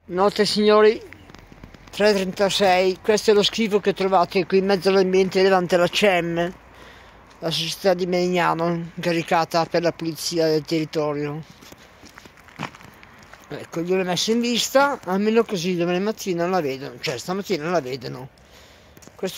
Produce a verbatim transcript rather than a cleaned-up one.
Notte signori, tre e trentasei, questo è lo schifo che trovate qui in mezzo all'ambiente davanti alla C E M, la società di Melegnano, incaricata per la pulizia del territorio. Ecco, gliel'ho messo in vista, almeno così domani mattina non la vedono, cioè stamattina non la vedono. Questo